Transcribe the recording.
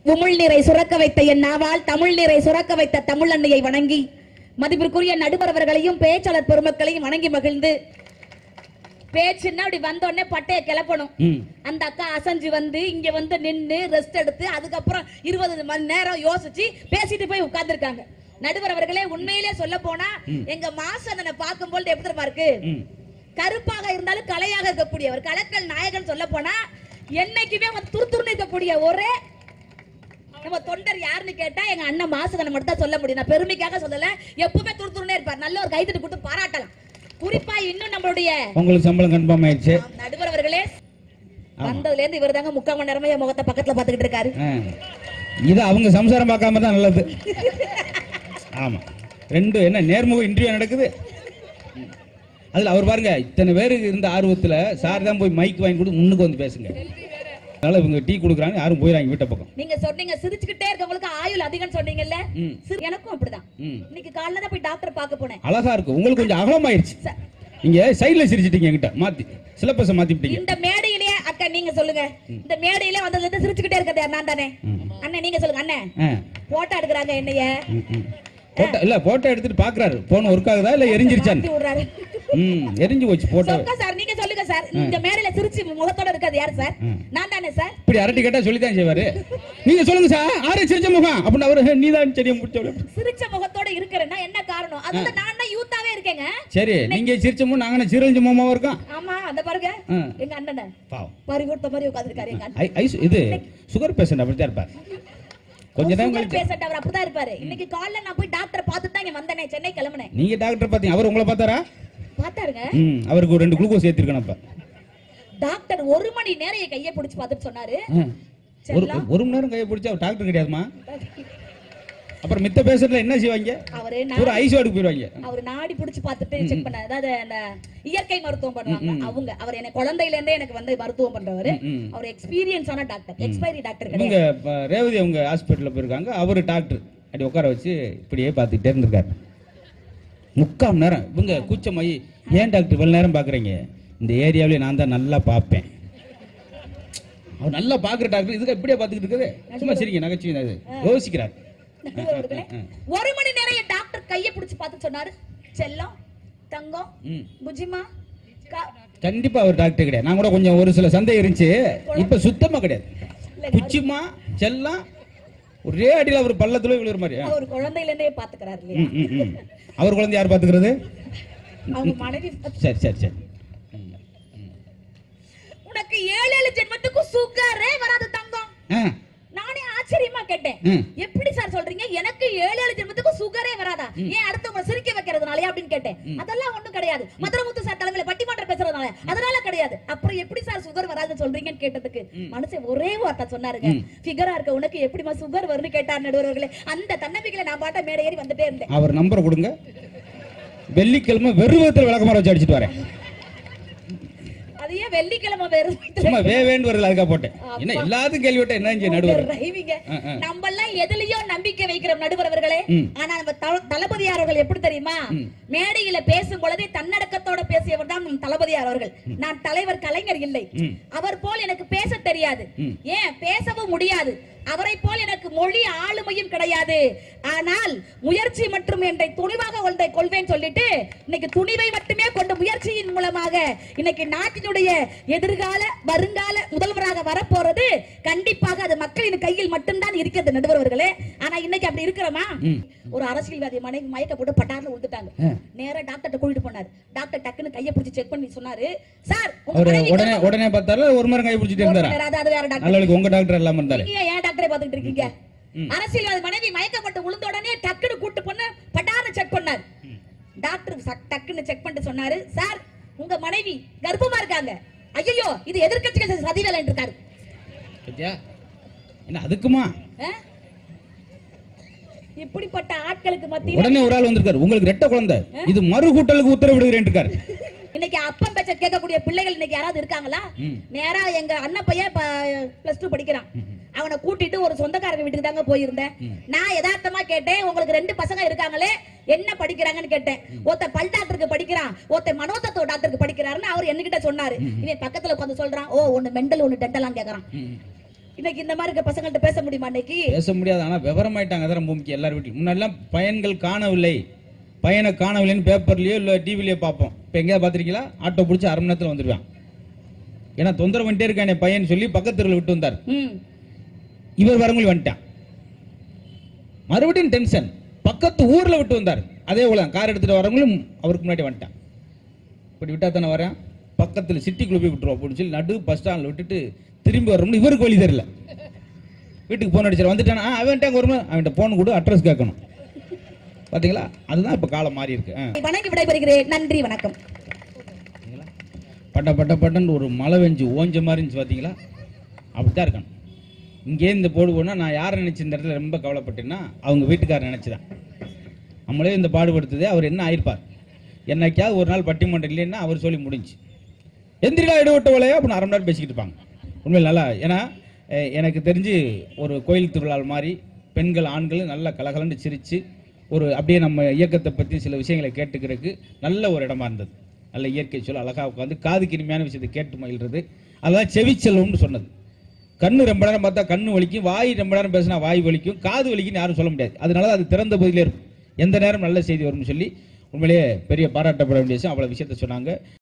உமிழ் நீரை சுரக்க வைத்த என் நாவால் தமிழ் நீரை சுரக்க வைத்த தமிழ் அன்னையை வணங்கி மதிப்பிற்குரிய நடுவர் அவர்களையும் பேச்சாளர் பெருமக்களையும் வணங்கி மகிழ்ந்து, பேச்சுன்னா அப்படி வந்தோடனே பட்டைய கிளப்பணும். அந்த அக்கா அசைஞ்சு வந்து இங்க வந்து நின்று ரெஸ்ட் எடுத்து அதுக்கப்புறம் 20 மணி நேரம் யோசிச்சு பேசிட்டு போய் உட்கார்ந்துருக்காங்க. நடுவர் அவர்களே, உண்மையிலே சொல்ல போனா எங்க மாசனை பார்க்கும்போது எப்படி தெரியுமா இருக்கு? கருப்பாக இருந்தாலும் கலையாக இருக்கக்கூடியவர், கலக்கல் நாயகன். சொல்ல போனா என்னைக்குமே துருத்துருன்னு இருக்கக்கூடிய ஒரே நம்ம தொண்டர் யாருன்னு கேட்டா எங்க அண்ணன் மாசகனை மட்டும் தான் சொல்ல முடியும். நான் பெருமைக்காக சொல்லல, எப்பவுமே துருத்துருன்னே இருப்பார். நல்ல ஒரு கைத்தட்டு கொடுத்து பாராட்டலாம். குறிப்பா இன்னும் நம்மளுடைய உங்களுக்கு சம்பளம் கன்ஃபார்ம் ஆயிடுச்சு. நடுவர் அவர்களே, வந்ததுல இருந்து இவர் தாங்க 3/4 மணி நேரமா என் முகத்தை பக்கத்துல பாத்துக்கிட்டு இருக்காரு. இது அவங்க சம்சாரம் பார்க்காம தான் நல்லது. ஆமா, ரெண்டு என்ன நேர்முக இன்டர்வியூ நடக்குது. அதுல அவர் பாருங்க, இத்தனை பேருக்கு இருந்த ஆர்வத்துல சார் தான் போய் மைக் வாங்கி கொடுத்து முன்னுக்கு வந்து பேசுங்க. அதனால இவங்க டீ குடுக்குறாங்க, யாரும் போயிடாங்க வீட்டை பக்கம். நீங்க சொன்னீங்க சிரிச்சுக்கிட்டே இருக்கவங்களுக்கு ஆயுள் அதிகம்னு சொன்னீங்கல்ல, எனக்கும் அப்படிதான். இன்னைக்கு காலைல தான் போய் டாக்டர் பார்க்க போனேன். அழகா இருக்கு, உங்களுக்கு கொஞ்சம் அகலமாயிருச்சு. நீங்க சைடுல சிரிச்சிட்டீங்க, என்கிட்ட மாத்தி சிலபஸ் மாத்திட்டீங்க. இந்த மேடையிலே அக்கா நீங்க சொல்லுங்க, இந்த மேடையிலே வந்ததுல இருந்து சிரிச்சுக்கிட்டே இருக்கிறது நான் தானே? அண்ணன் நீங்க சொல்லுங்க. அண்ணன் போட்டோ எடுக்கறாங்க என்னைய. போட்டோ இல்ல, போட்டோ எடுத்துட்டு பாக்குறாரு போன் ஒர்க் ஆகுதா இல்ல எரிஞ்சிருச்சான்னு. எரிஞ்சு போச்சு போட்டோ. சார் நீங்க சொல்லுங்க சார், இந்த மேடையில சிரிச்சு முகத்தோட இருக்காது யார் சார்? நான் தானே சார். இப்படி அரட்டி கேட்டா சொல்லி தான் செய்வாரு. நீங்க சொல்லுங்க சார், ஆரே சிரிச்ச முகம் அப்படின்னு அவரு நீதான் சரியா முடிச்சவள. சிரிச்ச முகத்தோட இருக்கறேன்னா என்ன காரணம்? அது நான் தான் யூத்தாவே இருக்கேங்க. சரி, நீங்க சிரிச்ச முகம் நாங்க சிரிச்ச முகமா இருக்கோம். ஆமா, அந்த பாருங்க எங்க அண்ணன் பாவம் பறி கொடுத்த மாதிரி உட்கார்ந்திருக்காரு எங்க அண்ணன். ஐஸ் இது சுகர் பேஷண்ட் அப்படி தான் இருப்பார். கொஞ்ச நேரம் கழிச்சு பேஷண்ட் அவர் அப்படிதான் இருப்பாரு. இன்னைக்கு காலைல நான் போய் டாக்டர் பார்த்துட்டு தான் இங்க வந்தேனே, சென்னை கிளம்பனே. நீங்க டாக்டர் பாத்தீங்க, அவர் உங்களை பார்த்தாரா? பார்த்தாருங்க. அவருக்கு 2 குளுக்கோஸ் ஏத்திருக்கணும். அப்ப டாக்டர் 1 மணி நேரம் என் கையை பிடிச்சு பார்த்துட்டு சொன்னாரு. 1 மணி நேரம் கையை பிடிச்சு அவர் டாக்டர் கிடையாதுமா? அப்புறம் மித்த பேஷண்ட்ல என்ன செய்வாங்க? அவரு ஒரு ஐசியூக்கு போயிடுவாங்க. அவர் நாடி பிடிச்சு பார்த்துட்டு செக் பண்ண, அதாவது அந்த இயற்கை மருத்துவம் பண்ணுவாங்க அவங்க. அவர் என்ன குழந்தையில இருந்தே எனக்கு வந்து மருத்துவம் பண்றவரு. அவர் எக்ஸ்பீரியன்ஸான டாக்டர், எக்ஸ்பைரி டாக்டர் கிடையாது. இவங்க ரேவதி அவங்க ஹாஸ்பிடல்ல போயிருக்காங்க. அவரு டாக்டர் அப்படி உட்கார வச்சு இப்படியே பார்த்துக்கிட்டே இருந்திருக்காரு 3/4 மணி நேரம். இவங்க கூச்சமாயி, ஏன் டாக்டர் இவ்வளவு நேரம் பாக்குறீங்க? இந்த ஏரியாவிலே நான் தான் நல்லா பார்ப்பேன். அவர் நல்லா பாக்குற டாக்டர் இதுக்கு இப்படியே பார்த்துக்கிட்டு இருக்குது. சும்மா சரிங்க நகைச்சுவை யோசிக்கிறார். 1 மணி நேரம் என் டாக்டர் கையை பிடிச்சு பார்த்து சொன்னாரு, செல்லம் தங்கம் புஜிமா. கண்டிப்பா அவர் டாக்டர் கிடையாது. நான் கூட கொஞ்சம் ஒரு சில சந்தேகம் இருந்துச்சு, இப்ப சுத்தமா கிடையாது. புச்சிமா செல்லம் ஒரே அடியில் அவர் பள்ளத்துல விழுற மாதிரி. அவர் குழந்தையில இருந்தே பாத்துக்கிறாரு இல்லையா? அவர் குழந்தை யார் பாத்துக்கிறது? அவங்க மனைவி. சரி சரி சரி. உனக்கு 7 ஜென்மத்துக்கு சுகரே வராது தங்கம். நானே ஆச்சரியமா கேட்டேன், எப்படி சார் சொல்றீங்க? எனக்கு 7 ஜென்மத்துக்கு சுகரே வராதா? ஏன் அடுத்தவங்க சிரிக்க வைக்கிறதுனாலயா அப்படின்னு கேட்டேன். அதெல்லாம் ஒண்ணும் கிடையாது. மதுரமுத்து சார் தலைமையில பட்டிமன்றம் பேசுறதுனால அதனால கிடையாது. அப்புறம் எப்படி சார் சுகர் வராதுன்னு சொல்றீங்கன்னு கேட்டதுக்கு மனுஷன் ஒரே வார்த்தை சொன்னாருங்க, ஃபிகரா இருக்க உனக்கு எப்படிமா சுகர் வரும்னு கேட்டார் நடுவர்களே. அந்த தன்னம்பிக்கையில நான் பாட்ட மேடை ஏறி வந்துட்டே இருந்தேன். அவர் நம்பர் கொடுங்க, வெள்ளிக்கிழமை வெறுவத்தில் விளக்கமாற வச்சு அடிச்சுட்டு வரேன். அதையே வெள்ளிக்கிழமை வேறு சும்மா வேவேன்னு வருது, அதுக்காக போட்டேன். என்ன எல்லாத்துக்கும் கேள்வி விட்ட என்ன நடுவர்? நம்ம எல்லாம் எதுலயோ நம்பிக்கை வைக்கிறோம் நடுவர் அவர்களே. ஆனா நம்ம தளபதியார் அவர்கள் எப்படி தெரியுமா? மேடையில பேசும் பொழுதே தன்னடக்கத்தோட பேசியவர் தான் தளபதியார் அவர்கள். நான் தலைவர் கலைஞர் இல்லை, அவர் போல் எனக்கு பேச தெரியாது, ஏன் பேசவும் முடியாது. அவரை போல் எனக்கு மொழி ஆளுமையும் கிடையாது. ஆனால் முயற்சி மற்றும் என்னை துணிவாக ஒன்றை கொள்வேன் சொல்லிட்டு இன்னைக்கு துணிவை மட்டுமே கொண்டு முயற்சியின் மூலமாக இன்னைக்கு நாட்டினுடைய எதிர்கால வருங்கால முதல்வராக வரப்போறது கண்டிப்பாக அது மக்களின் கையில் மட்டும்தான் இருக்கிறது நடுவர்களே. ஆனா இன்னைக்கு அப்படி இருக்கிறோமா? ஒரு அரசியல்வாதி மனைவி மயக்க போட்டு பட்டார்னு விழுந்துட்டாங்க. நேரா டாக்டர் கூட்டிட்டு போனாரு. டாக்டர் டக்குன்னு கையை பிடிச்சி செக் பண்ணி சொன்னாரு, சார் உடனே பார்த்தாரு. ஒரு மரம் கை பிடிச்சிட்டு இருந்தாரு. அது வேற டாக்டர். நல்ல உங்க டாக்டர் எல்லாம் இருந்தாரு. ஏன் டாக்டரே பாத்துக்கிட்டு இருக்கீங்க? அரசியல்வாதி மனைவி மயக்கப்பட்டு விழுந்த உடனே டக்குன்னு கூட்டு பொண்ணு பட்டார்னு செக் பண்ணாரு. டாக்டர் டக்குன்னு செக் பண்ணிட்டு சொன்னாரு, சார் உங்க மனைவி கர்ப்பமா இருக்காங்க. ஐயோ இது எதிர்க்கட்சிகள் சதி வேலை இருக்காரு. என்ன அதுக்குமா? இப்படிப்பட்ட ஆட்களுக்கு மத்தியில் உடனே ஒரு ஆள் வந்திருக்காரு, உங்களுக்கு ரெட்டை குழந்தை, இது மறு கூட்டலுக்கு உத்தரவிடுகிறேன் இருக்காரு. இன்னைக்கு அப்பன் பேச்ச கேட்கக்கூடிய பிள்ளைகள் இன்னைக்கு யாராவது இருக்காங்களா? நேரா எங்க அண்ணன் பையன் +2 படிக்கிறான். அவனை கூட்டிட்டு ஒரு சொந்தக்காரங்க வீட்டுக்கு தாங்க போயிருந்தேன். நான் யதார்த்தமா கேட்டேன், உங்களுக்கு 2 பசங்க இருக்காங்களே என்ன படிக்கிறாங்கன்னு கேட்டேன். ஒருத்த பல் டாக்டருக்கு படிக்கிறான், ஒருத்த மனோதத்துவ டாக்டருக்கு படிக்கிறாருன்னு அவர் என்கிட்ட சொன்னாரு. இவன் பக்கத்துல உட்கார்ந்து சொல்றான், ஓ ஒன்னு மெண்டல் ஒன்னு டென்டலான்னு கேக்குறான். இன்னைக்கு இந்த மாதிரி இருக்க பசங்கள்ட்ட பேச முடியுமா இன்னைக்கு? பேச முடியாது. ஆனா விவரமாயிட்டாங்க. அதான் ரொம்ப முக்கியம். எல்லாரும் வீட்டில் முன்னாடிலாம் பையன்கள் காணவில்லை, பையனை காணவில்லைன்னு பேப்பர்லயோ இல்ல டிவிலயோ பார்ப்போம். இப்ப எங்கேயாவது பாத்திருக்கீங்களா? ஆட்டோ பிடிச்சி 1/2 மணி நேரத்துல வந்துருவான். ஏன்னா தொந்தரவு பண்ணிட்டே இருக்கானே பையன் சொல்லி பக்கத்துல விட்டு வந்தார். இவர் வரவங்க வந்துட்டான், மறுபடியும் டென்ஷன். பக்கத்து ஊர்ல விட்டு வந்தார், அதே போல கார் எடுத்துட்டு வரவங்களும் அவருக்கு முன்னாடி வந்துட்டான். இப்படி விட்டா தானே வரேன், பக்கத்துல சிட்டிக்குள்ள போய் விட்டுருவோம் அப்படின்னு சொல்லி நடு பஸ் ஸ்டாண்ட்ல விட்டுட்டு திரும்பி வரணும்னு இவருக்கு வழி தெரியல. வீட்டுக்கு போன் அடிச்சார், வந்துட்டானா அவன்கிட்ட ஒரு அவன்கிட்ட போன் கூட அட்ரஸ் கேட்கணும். பாத்தீங்களா? அதுதான் இப்ப காலம் மாறி இருக்கு. வணங்கி விடைபெறுகிறேன். நன்றி, வணக்கம். பட்ட பட்ட பட்டன்னு ஒரு மழை வெஞ்சு ஓஞ்ச மாதிரி இருந்துச்சு. பாத்தீங்களா? அப்படித்தான் இருக்கணும். இங்கே இந்த போடு போனா நான் யாரை நினைச்ச இந்த இடத்துல ரொம்ப கவலைப்பட்டேன்னா அவங்க வீட்டுக்காரர் நினைச்சுதான். நம்மளே இந்த பாடுபடுத்துதே, அவர் என்ன ஆயிருப்பார். என்னைக்காவது ஒரு நாள் பட்டிமன்றம் இல்லைன்னா அவர் சொல்லி முடிஞ்சு எந்திரிடா எடுவட்டவளையோ அப்படின்னு 1/2 மணி நேரம் பேசிக்கிட்டு இருப்பாங்க. உண்மையில் நல்லா. ஏன்னா எனக்கு தெரிஞ்சு ஒரு கோயில் திருவிழா மாதிரி பெண்கள் ஆண்கள் நல்லா கலகலன்னு சிரிச்சு ஒரு அப்படியே நம்ம இயக்கத்தை பற்றி சில விஷயங்களை கேட்டுக்கிறதுக்கு நல்ல ஒரு இடமா இருந்தது. நல்ல இயற்கை சொல்ல அழகாக உட்காந்து காதுக்கு இனிமையான விஷயத்தை கேட்டு மகிழ்றது. அதான் செவிச்செல்வம்னு சொன்னது. கண்ணு ரொம்ப நேரம் பார்த்தா கண்ணு வலிக்கும், வாய் ரொம்ப நேரம் பேசினா வாய் வலிக்கும், காது வலிக்குன்னு யாரும் சொல்ல முடியாது. அதனால அது திறந்த பகுதியிலே இருக்கும், எந்த நேரம் நல்ல செய்தி வரும்னு சொல்லி உண்மையிலேயே பெரிய பாராட்டப்பட வேண்டிய விஷயம். அவ்வளோ விஷயத்த சொன்னாங்க.